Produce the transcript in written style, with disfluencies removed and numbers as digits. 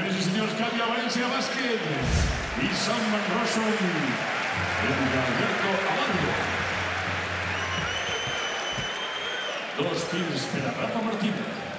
Senyores i senyors, canvia València Bàsquet i Sant Manroso en Alberto Abarro. 2 tirs per a Rafa Martínez.